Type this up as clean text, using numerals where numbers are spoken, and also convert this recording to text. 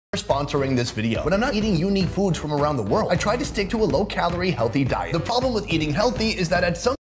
for sponsoring this video. When I'm not eating unique foods from around the world, I try to stick to a low-calorie, healthy diet. The problem with eating healthy is that at some